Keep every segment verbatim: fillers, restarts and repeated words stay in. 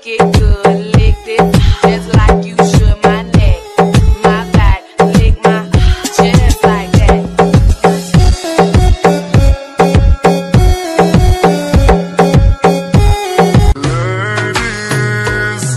lick it good, lick this just like you should. My neck, my back, lick my just like that. Ladies,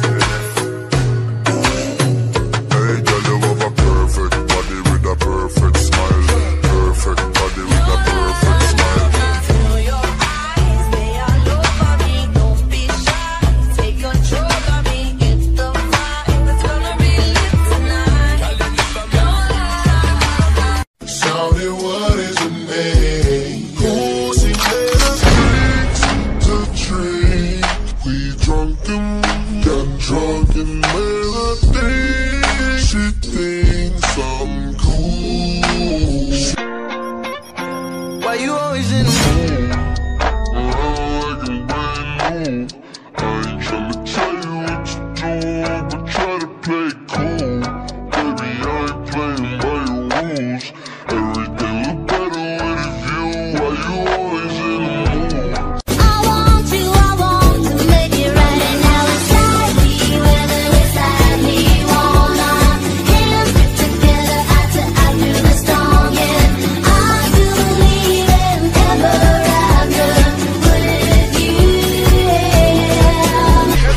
hey girl, you have a perfect body with a perfect smile, perfect body with a perfect smile. Feel your eyes, they all over me. Don't be shy, take control of me. It's the vibe, it's gonna be lit tonight. Don't lie. Shout it, what is your name? Pussy made us drinks to drink. We drunken, got drunk in melody. She thinks I'm cool. Why you always in the mood? I can brand new. I ain't tryna tell you what to do, but try to play it cool. Baby, I ain't playing by your rules. Everything look better with a view. Why you always in the mood? I want you, I want to make it right, and now it's like me, whether it's like me, hold on, hands together, eye to eye through the storm, yeah. I do believe in ever after with you, yeah.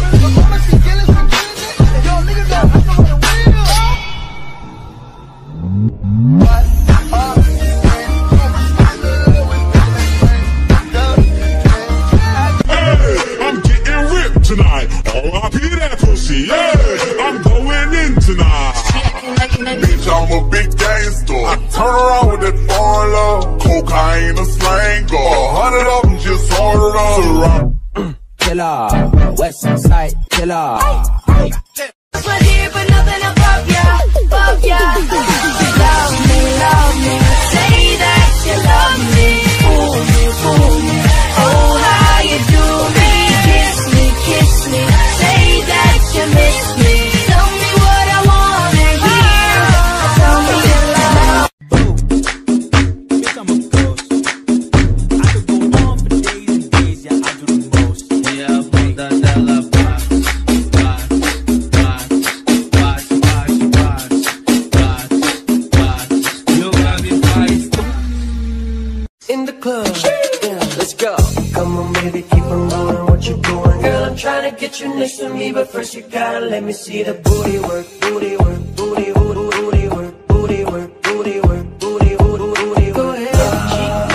I'm getting ripped tonight. R I P that pussy, yeah. I'm going in tonight. Bitch, I'm a big gangster. I turn around with that foreign love. Cocaine, a slang, a hundred of them just ordered up. Killer, West Side Killer. But here, but nothing above ya, above ya. Love me, love me. Say that you love me. Fool me, fool me. Oh, how you do me. Kiss me, kiss me. Say that you miss me. Tell me what I wanna hear. Tell me you love. Bitch, I'm a ghost. I could go on for days and days, yeah, I do the most. Yeah, but that della box, box, box, box, box, box, box. You got me priced in the club. Yeah, let's go. Come on, baby, keep on rolling. What you doing, girl? I'm trying to get you next to me, but first you gotta let me see the booty work, booty work, booty, booty, booty work, booty work, booty work, booty, booty, booty. Go ahead.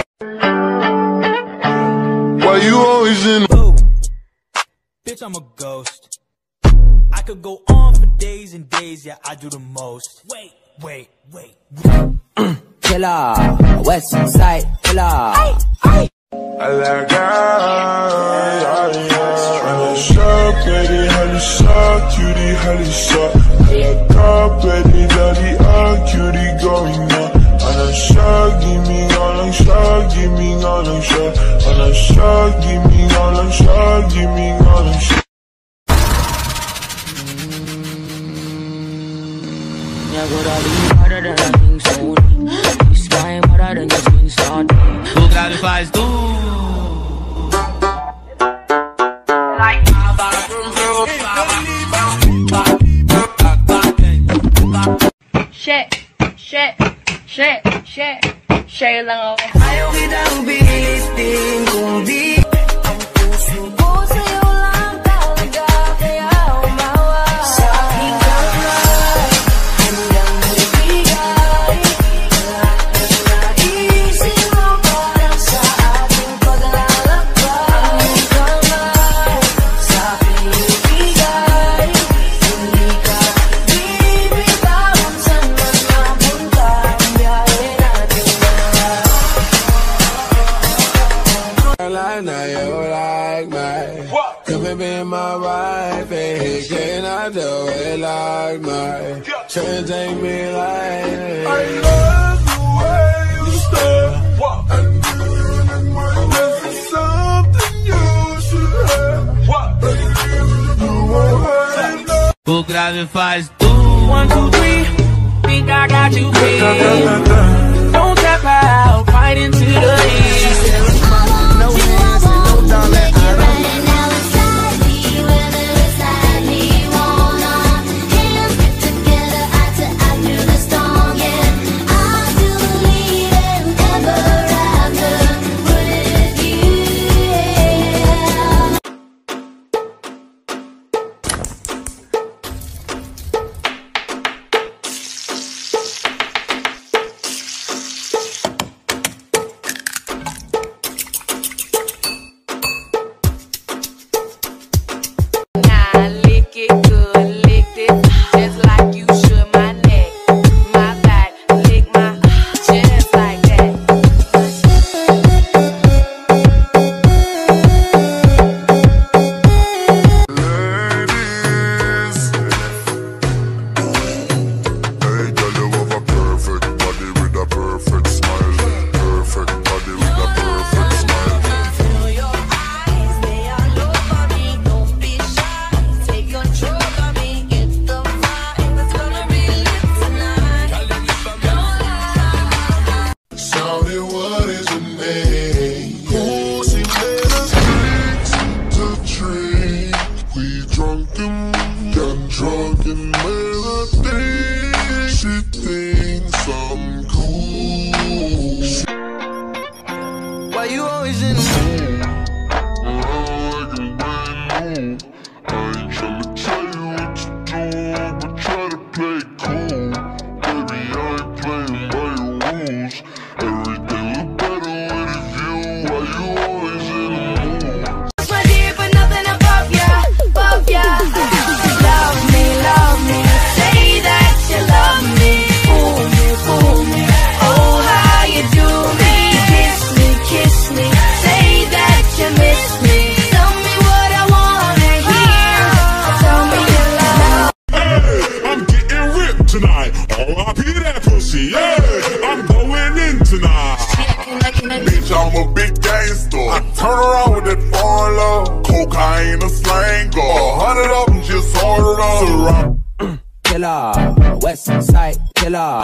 Why you always in the Ooh. Bitch, I'm a ghost. I could go on for days and days, yeah, I do the most. Wait, wait, wait. Killer, West Side Killer. I like God, honey shop, baby, honey shop, cutie, honey shop. I like God, baby, daddy, ah, cutie, going on. On a shot, give me all on shot, give me all on shot. On a shot, give me all on shot, give me all on shot. Yeah, good, I'll be harder than I think so. This time harder than just being started. O grave faz tu. Shake, shake, shake, shake, shake lang ako. Ayaw kitang bilistin kung di Ang puso ko sa'yo lang talaga, kaya umawa sa aking kamay. Hanggang magbigay lahat ng naisip mo parang sa ating paglalakbay. Ang kamay sa aking ibigay, hindi ka bibitawan saan man mapunta ang biyahe natin na. I know you like me. Come and be my wife, and he cannot do it like me. Tryna take me like I love the way you stare. And this is something you should have. You won't hurt it. O grave faz tu. One, two, three. Think I got you free. Don't tap out, fight into the heat. No hands and no dollar. I don't ain't a slanger. A hundred of them just ordered us. Killer, West Side Killer.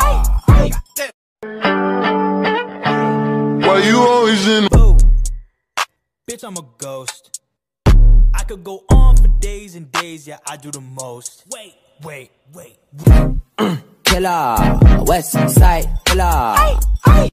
Why you always in? Ooh, bitch, I'm a ghost. I could go on for days and days, yeah, I do the most. Wait, wait, wait. Killer, West Side Killer. Hey, hey.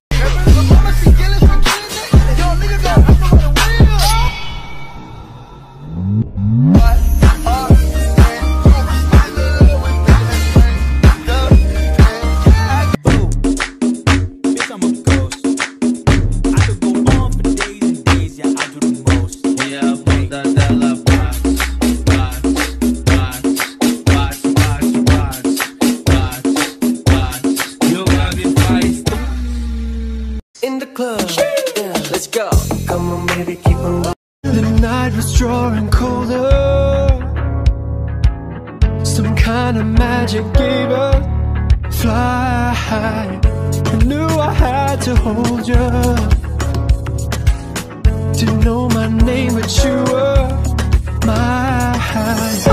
In the club, yeah, let's go. Come on, baby, keep on going. The night was drawing colder. Some kind of magic gave us fly. I knew I had to hold you. Didn't know my name, but you were my oh,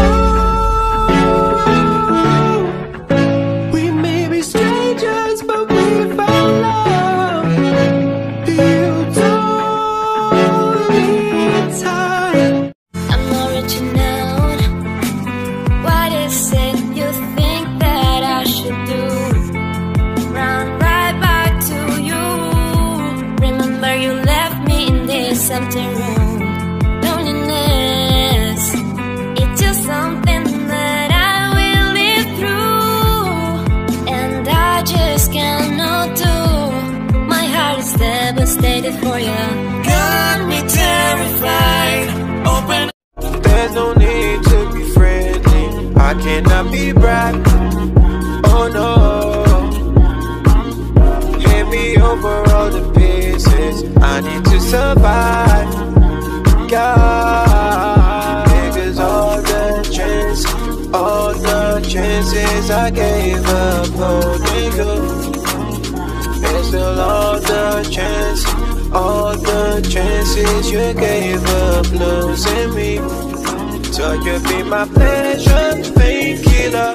we may be strangers, but we found love. You don't need time. I'm original. What is it you think that I should do? Run right back to you. Remember you left me in this empty room. Loneliness, it's just something that I will live through, and I just cannot do. My heart is devastated for you. Got me terrified. Open. There's no need to be friendly. I cannot be bribed. Oh no. Hand me over all the pieces. I need to survive. God, because all the chances, all the chances I gave up holding you. And still all the chances, all the chances you gave up losing me. So you be my pleasure, painkiller.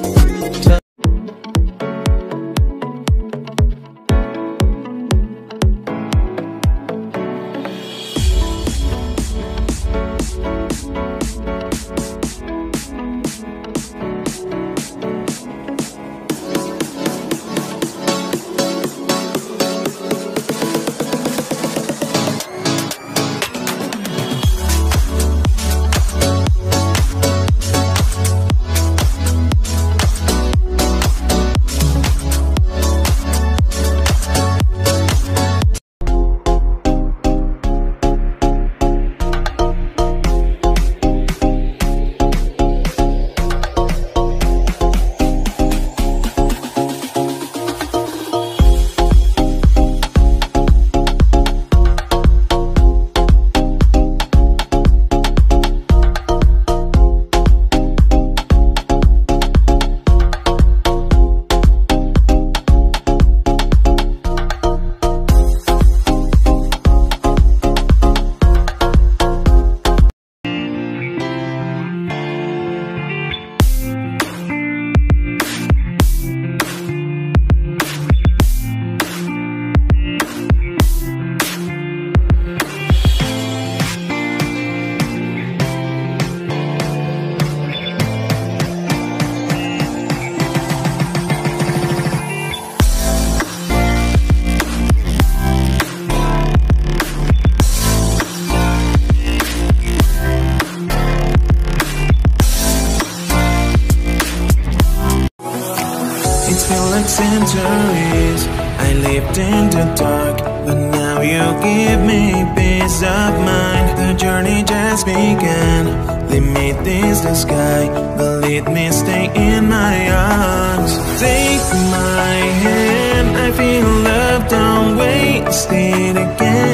Centuries I lived in the dark, but now you give me peace of mind. The journey just began. Lead me this the sky, but let me stay in my arms. Take my hand, I feel love, don't waste it again.